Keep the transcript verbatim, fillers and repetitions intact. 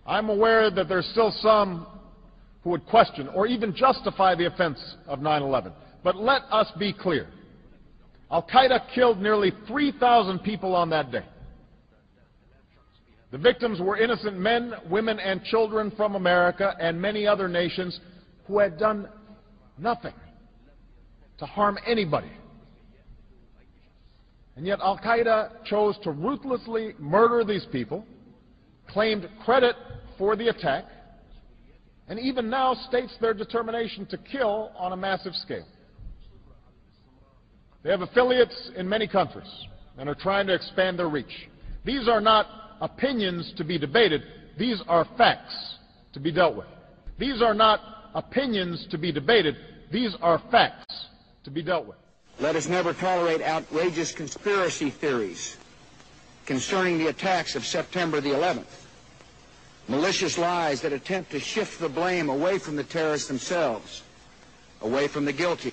I'm aware that there's still some who would question or even justify the offense of nine eleven. But let us be clear. Al-Qaeda killed nearly three thousand people on that day. The victims were innocent men, women, and children from America and many other nations who had done nothing to harm anybody. And yet Al-Qaeda chose to ruthlessly murder these people, claimed credit for the attack, and even now states their determination to kill on a massive scale. They have affiliates in many countries and are trying to expand their reach. These are not opinions to be debated. These are facts to be dealt with. These are not opinions to be debated. These are facts to be dealt with. Let us never tolerate outrageous conspiracy theories concerning the attacks of September the eleventh. Malicious lies that attempt to shift the blame away from the terrorists themselves, away from the guilty,